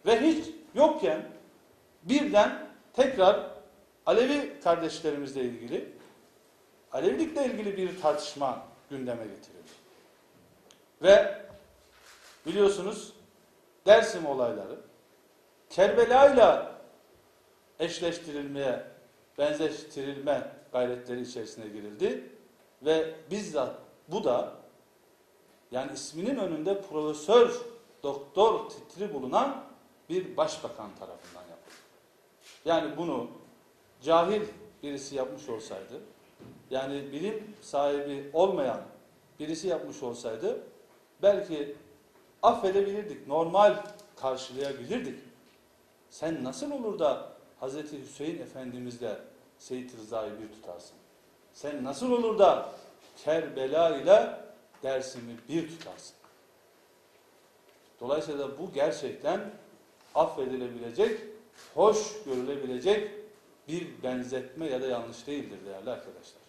Ve hiç yokken birden tekrar Alevi kardeşlerimizle ilgili, Alevilikle ilgili bir tartışma gündeme getirildi. Ve biliyorsunuz Dersim olayları Kerbela'yla eşleştirilmeye, benzeştirilme gayretleri içerisine girildi. Ve bizzat bu da yani isminin önünde profesör, doktor titri bulunan bir başbakan tarafından yapıldı. Yani bunu cahil birisi yapmış olsaydı, yani bilim sahibi olmayan birisi yapmış olsaydı belki affedebilirdik, normal karşılayabilirdik. Sen nasıl olur da Hazreti Hüseyin Efendimizle Seyyid Rıza'yı bir tutarsın? Sen nasıl olur da Kerbela ile Dersim'i bir tutarsın? Dolayısıyla bu gerçekten affedilebilecek, hoş görülebilecek bir benzetme ya da yanlış değildir değerli arkadaşlar.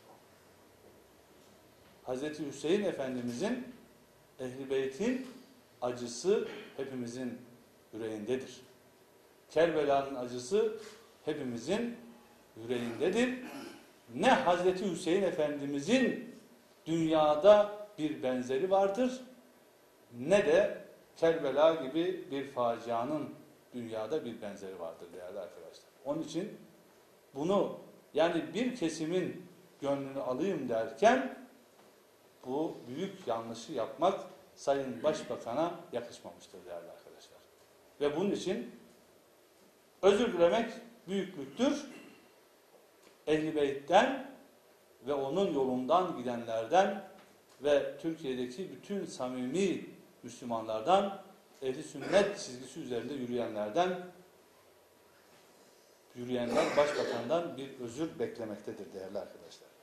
Hazreti Hüseyin Efendimizin, Ehl-i Beyt'in acısı hepimizin yüreğindedir. Kerbela'nın acısı hepimizin yüreğindedir. Ne Hazreti Hüseyin Efendimizin dünyada bir benzeri vardır, ne de Kerbela gibi bir facianın dünyada bir benzeri vardır değerli arkadaşlar. Onun için bunu yani bir kesimin gönlünü alayım derken bu büyük yanlışı yapmak Sayın Başbakan'a yakışmamıştır değerli arkadaşlar. Ve bunun için özür dilemek büyüklüktür. Ehl-i Beyt'ten ve onun yolundan gidenlerden ve Türkiye'deki bütün samimi Müslümanlardan, Ehl-i Sünnet çizgisi üzerinde yürüyenler başbakandan bir özür beklemektedir değerli arkadaşlar.